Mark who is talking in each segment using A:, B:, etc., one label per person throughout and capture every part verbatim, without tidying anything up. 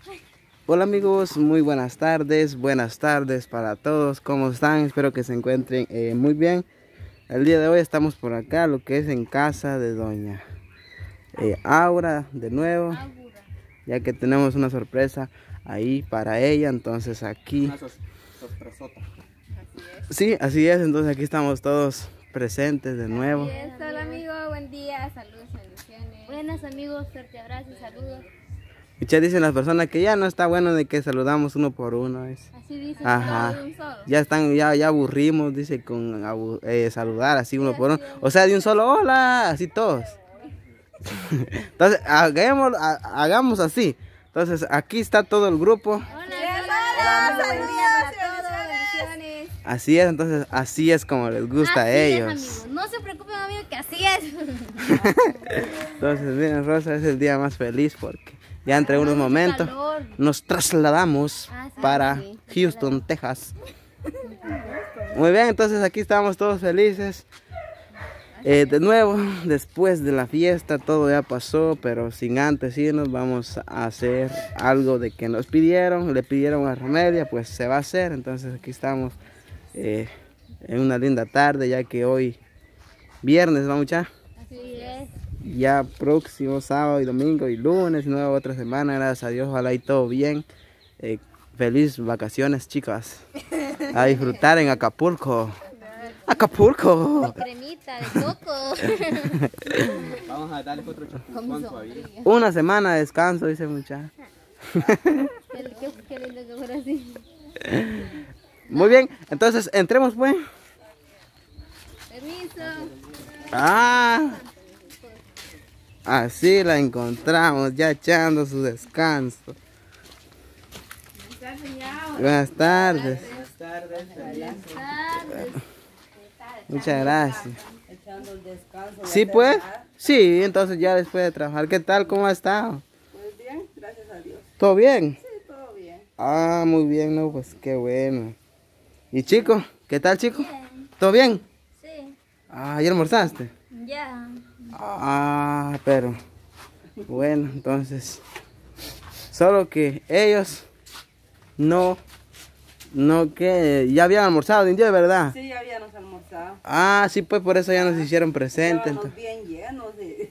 A: Hola amigos, muy buenas tardes, buenas tardes para todos, ¿cómo están? Espero que se encuentren eh, muy bien. El día de hoy estamos por acá, lo que es en casa de doña eh, Aura, de nuevo, ya que tenemos una sorpresa ahí para ella, entonces aquí...
B: Una sorpresota.
A: Sí, así es, entonces aquí estamos todos presentes de nuevo.
C: Así es, hola amigos, buen día, saludos, bendiciones.
D: Buenas amigos, fuerte abrazo y saludos.
A: Y ya dicen las personas que ya no está bueno de que saludamos uno por uno. Es.
D: Así dicen,
A: Ajá.
D: todo de un solo.
A: Ya están, ya, ya aburrimos, dice, con abu eh, saludar así uno por uno. O sea, de un solo hola, así todos. Entonces, hagamos, ha- hagamos así. Entonces, aquí está todo el grupo.
D: Hola,
C: Hola,
D: saludos.
C: saludos, bendiciones.
A: Así es, entonces, así es como les gusta
D: Así
A: a
D: es,
A: ellos.
D: amigos. No se preocupen, amigos, que así es.
A: Entonces, miren, Rosa, es el día más feliz porque ya entre unos momentos
D: calor.
A: nos trasladamos
D: Ah, sí,
A: para
D: sí.
A: Houston, Texas. Muy bien, entonces aquí estamos todos felices. Eh, de nuevo, después de la fiesta, todo ya pasó, pero sin antes irnos vamos a hacer algo de que nos pidieron, le pidieron a Romelia, pues se va a hacer. Entonces aquí estamos eh, en una linda tarde, ya que hoy viernes, ¿va mucha?
D: Así es.
A: Ya próximo sábado y domingo y lunes, nueva otra semana, gracias a Dios, ojalá y todo bien. Eh, feliz vacaciones, chicas. A disfrutar en Acapulco. Acapulco.
D: Cremita de coco.
B: Vamos a darle otro chapucón todavía.
A: Una semana de descanso, dice muchacha.
D: Qué, qué, qué lindo que fuera así.
A: Muy bien, entonces entremos pues.
D: Permiso.
A: Ah, así la encontramos, ya echando su descanso. Buenas tardes.
B: Buenas tardes.
D: Buenas tardes.
A: Muchas gracias. Sí, pues. Sí, entonces ya después de trabajar. ¿Qué tal? ¿Cómo ha estado?
C: Pues bien, gracias a Dios.
A: ¿Todo bien?
C: Sí, todo bien.
A: Ah, muy bien, no, pues qué bueno. ¿Y chico? ¿Qué tal, chico?
D: Bien.
A: ¿Todo bien?
D: Sí.
A: Ah, ¿ya almorzaste?
D: Ya.
A: Ah, pero bueno, entonces solo que ellos no, no que ya habían almorzado, de verdad.
C: Sí, ya habíamos almorzado.
A: Ah, sí, pues por eso ya nos hicieron presentes.
C: Estábamos
A: entonces.
C: bien llenos y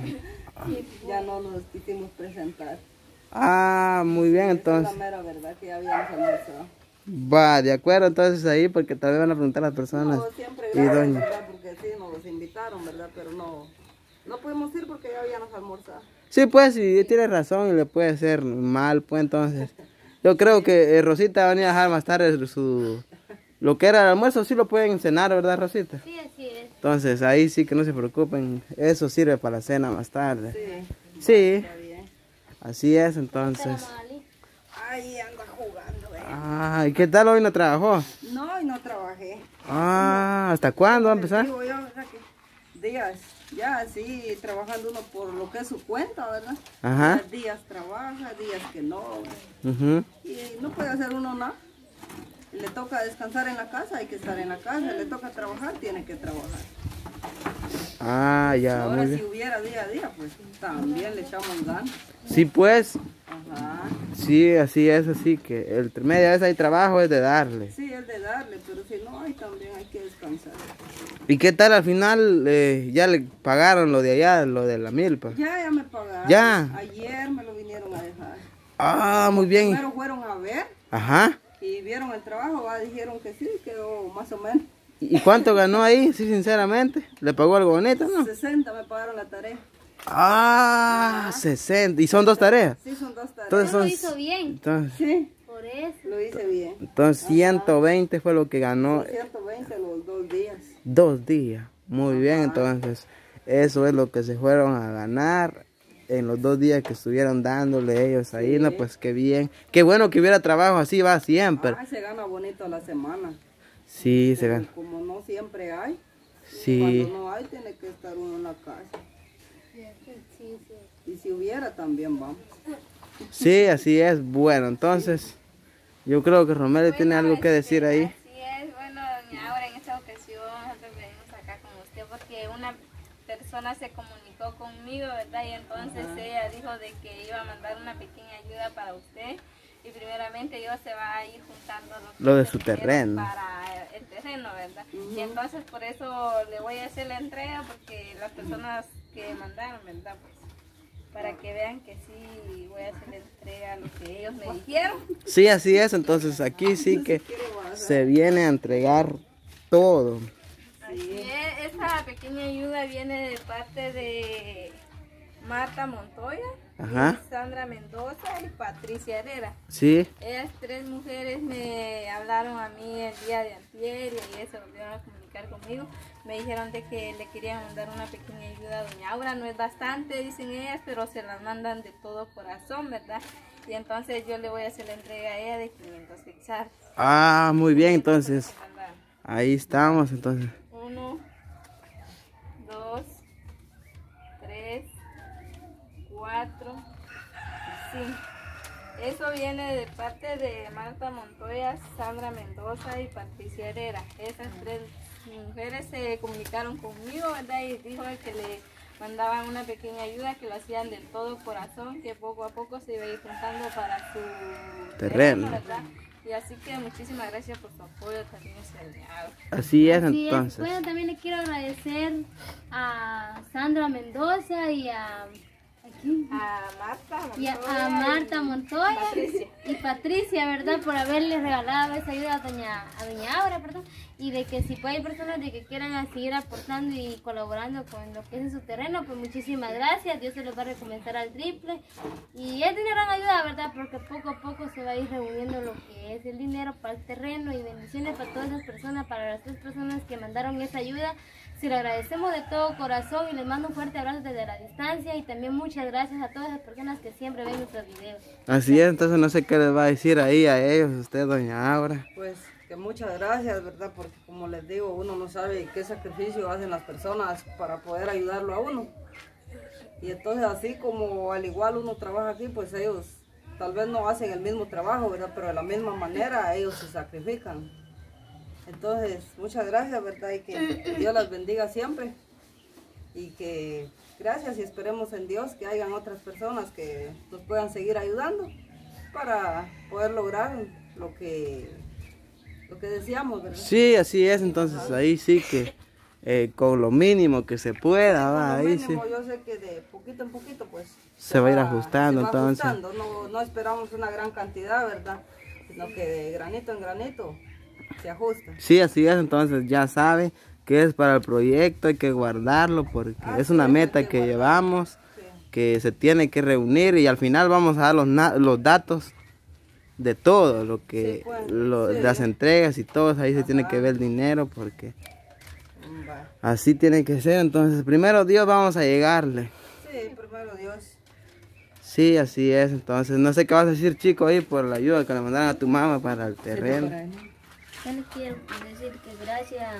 C: ya no nos quisimos presentar.
A: Ah, muy bien,
C: Es la
A: entonces.
C: mera verdad que ya habíamos almorzado.
A: Va, de acuerdo, entonces ahí, porque tal vez van a preguntar a las personas.
C: No, siempre
A: Y
C: gracias,
A: doña.
C: ¿verdad? Porque sí, nos los invitaron, ¿verdad? Pero no, no pudimos ir porque ya habíamos almorzado.
A: Sí, pues, si tiene razón y le puede hacer mal, pues entonces. Yo creo que eh, Rosita va a venir a dejar más tarde su... Lo que era el almuerzo, sí lo pueden cenar, ¿verdad, Rosita?
D: Sí, así es.
A: Entonces, ahí sí que no se preocupen. Eso sirve para la cena más tarde.
C: Sí,
A: Sí,
C: está bien.
A: así es, entonces.
D: Magali.
C: Ahí anda jugando, ¿eh?
A: Ah, ¿y qué tal hoy no trabajó?
C: No, y no trabajé.
A: Ah, ¿hasta cuándo va a empezar?
C: Digo yo, o sea que días, ya así trabajando uno por lo que es su cuenta, ¿verdad?
A: Ajá.
C: Ya días trabaja, días que no.
A: Ujú.
C: Y no puede hacer uno nada. Le toca descansar en la casa, hay que estar en la casa. Le toca trabajar, tiene que trabajar.
A: Ah, ya,
C: Ahora
A: muy
C: si
A: bien.
C: hubiera día a día, pues también le echamos ganas.
A: Sí, pues,
C: Ajá.
A: sí, así es, así que el media vez hay trabajo es de darle.
C: Sí, es de darle, pero si no hay, también hay que descansar.
A: ¿Y qué tal al final? Eh, ya le pagaron lo de allá, lo de la milpa.
C: Ya, ya me pagaron.
A: Ya.
C: Ayer me lo vinieron a dejar.
A: Ah, muy bien.
C: Primero fueron a ver
A: Ajá.
C: y vieron el trabajo, ¿va? Dijeron que sí, quedó más o menos.
A: ¿Y cuánto ganó ahí? Sí, sinceramente. ¿Le pagó algo bonito, no?
C: sesenta me pagaron la tarea.
A: Ah, sesenta. ¿Y son dos tareas?
C: Sí, son dos tareas.
A: Entonces
D: Lo
A: son...
D: hizo bien.
A: Entonces,
C: Sí,
D: Por eso.
C: lo hice bien.
A: entonces ciento veinte fue lo que ganó
C: ciento veinte los dos días.
A: dos días. Muy bien, entonces eso es lo que se fueron a ganar en los dos días que estuvieron dándole ellos ahí. No, pues qué bien. Qué bueno que hubiera trabajo así, va siempre.
C: Ah, se gana bonito a la semana.
A: Sí, se
C: Pero
A: gana.
C: como no siempre hay,
A: Sí.
C: cuando no hay tiene que estar uno en la casa.
D: Sí, sí.
C: Y si hubiera también vamos.
A: Sí, así es. Bueno, entonces yo creo que Romero tiene
D: Bueno,
A: algo que decir
D: este,
A: ahí.
D: Así es, bueno, doña Aura, en esta ocasión nosotros venimos acá con usted porque una persona se comunicó comunicó conmigo, ¿verdad? Y entonces uh-huh. ella dijo de que iba a mandar una pequeña ayuda para usted. Y primeramente Dios se va a ir juntando
A: lo de su terreno
D: para el terreno, ¿verdad? Uh-huh. Y entonces por eso le voy a hacer la entrega, porque las personas que mandaron, ¿verdad? Pues para que vean que sí voy a hacer la entrega a lo que ellos me dijeron.
A: Sí, así es. Entonces aquí sí que se viene a entregar todo.
D: Así es. Esta pequeña ayuda viene de parte de Marta Montoya,
A: ajá.
D: Sandra Mendoza y Patricia Herrera.
A: Sí.
D: Ellas tres mujeres me hablaron a mí el día de antier y eso volvieron a comunicar conmigo. Me dijeron de que le querían mandar una pequeña ayuda a doña Aura. No es bastante, dicen ellas, pero se las mandan de todo corazón, ¿verdad? Y entonces yo le voy a hacer la entrega a ella de quinientos quetzales.
A: Ah, muy bien, entonces. Ahí estamos, entonces.
D: Uno, dos, tres, cuatro, cinco. Eso viene de parte de Marta Montoya, Sandra Mendoza y Patricia Herrera. Esas tres mujeres se comunicaron conmigo, ¿verdad? Y dijo que le mandaban una pequeña ayuda, que lo hacían del todo corazón, que poco a poco se iba a ir juntando para su terreno, terreno, ¿verdad? Y así que muchísimas gracias por su apoyo también, señor.
A: Así es,
E: así
A: entonces.
E: Es. Bueno, también le quiero agradecer a Sandra Mendoza y a...
D: A Marta Montoya,
E: y a, a Marta Montoya y Patricia. y Patricia, ¿verdad? Por haberle regalado esa ayuda a doña, a doña Aura, perdón. Y de que si pues, hay personas de que quieran seguir aportando y colaborando con lo que es en su terreno, pues muchísimas gracias. Dios se los va a recompensar al triple. Y es una gran ayuda, ¿verdad? Porque poco a poco se va a ir reuniendo lo que es el dinero para el terreno, y bendiciones para todas esas personas, para las tres personas que mandaron esa ayuda. Se lo agradecemos de todo corazón y les mando un fuerte abrazo desde la distancia, y también muchas gracias a todas las personas que siempre ven nuestros videos.
A: Así es, entonces no sé qué les va a decir ahí a ellos, usted, doña Aura.
C: Pues que muchas gracias, ¿verdad? Porque como les digo, uno no sabe qué sacrificio hacen las personas para poder ayudarlo a uno. Y entonces así como al igual uno trabaja aquí, pues ellos tal vez no hacen el mismo trabajo, ¿verdad? Pero de la misma manera ellos se sacrifican. Entonces, muchas gracias, ¿verdad? Y que Dios las bendiga siempre. Y que gracias, y esperemos en Dios que hayan otras personas que nos puedan seguir ayudando para poder lograr lo que, lo que deseamos, ¿verdad?
A: Sí, así es, entonces ajá. Ahí sí que eh, con lo mínimo que se pueda, sí, va, ahí mínimo,
C: sí. Yo sé que de poquito en poquito, pues
A: se, se va a ir ajustando,
C: se va
A: entonces.
C: Ajustando. No, no esperamos una gran cantidad, ¿verdad? Sino que de granito en granito se ajusta.
A: Sí, así es, entonces ya sabe que es para el proyecto, hay que guardarlo porque ah, es una sí, meta que, que llevamos, sí. Que se tiene que reunir, y al final vamos a dar los, los datos de todo, lo que, sí, pues, lo, sí. Las entregas y todo, ahí ajá. Se tiene que ver el dinero porque va. Así tiene que ser, entonces primero Dios vamos a llegarle.
C: Sí, primero Dios.
A: Sí, así es, entonces no sé qué vas a decir, chico, ahí por la ayuda que le mandaron a tu mamá para el terreno. Sí,
E: yo les quiero decir que gracias,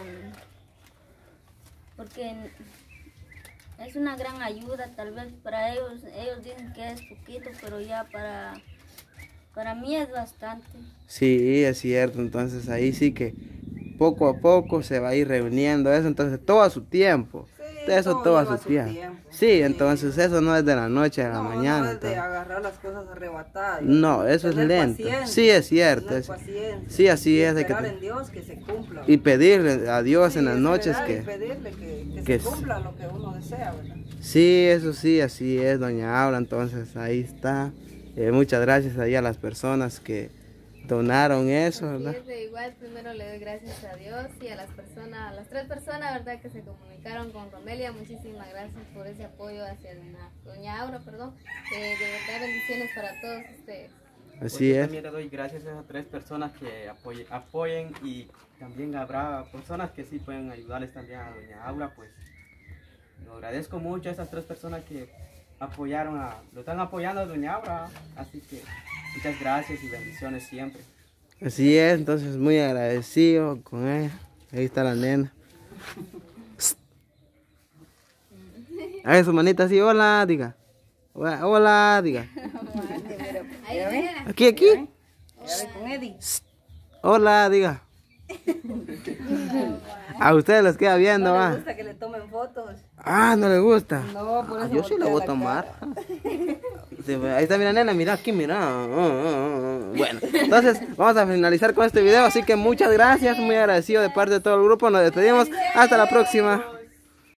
E: porque es una gran ayuda, tal vez para ellos, ellos dicen que es poquito, pero ya para, para mí es bastante.
A: Sí, es cierto, entonces ahí sí que poco a poco se va a ir reuniendo eso, entonces todo a su tiempo. Sí, eso todo, todo a su tiempo. tiempo. Sí, sí, entonces eso no es de la noche a la no, mañana.
C: No es de agarrar las cosas arrebatadas.
A: No, eso es lento. Sí, es cierto. Es, sí, así
C: y
A: es.
C: Esperar
A: que,
C: en Dios que se cumpla.
A: Y pedirle a Dios
C: sí,
A: en las noches que,
C: y pedirle que, que,
A: que
C: se cumpla lo que uno desea, ¿verdad?
A: Sí, eso sí, así es, doña Aura. Entonces ahí está. Eh, muchas gracias ahí a las personas que donaron eso, ¿verdad?
D: Sí, de igual primero le doy gracias a Dios y a las personas, a las tres personas, ¿verdad? Que se comunicaron con Romelia. Muchísimas gracias por ese apoyo hacia doña, doña Aura, perdón. Eh, de verdad, bendiciones para todos ustedes.
A: Así
B: pues
A: es.
B: También le doy gracias a esas tres personas que apoyen, apoyen, y también habrá personas que sí pueden ayudarles también a doña Aura. Pues lo agradezco mucho a esas tres personas que apoyaron a, lo están apoyando a doña Aura, así que muchas gracias y bendiciones siempre.
A: Así es, entonces muy agradecido con ella. Ahí está la nena. Haga su manita así, hola, diga. Hola, diga. Aquí, aquí. Hola, diga. A ustedes les queda viendo,
C: no
A: va.
C: les gusta que le tomen fotos.
A: Ah, no le gusta.
C: No, por
A: Ah,
C: eso
A: yo sí lo
C: voltea
A: voy a
C: la
A: tomar.
C: cara.
A: Sí, ahí está, mira, nena, mira aquí, mira. Bueno, entonces vamos a finalizar con este video. Así que muchas gracias, muy agradecido de parte de todo el grupo. Nos despedimos. Hasta la próxima.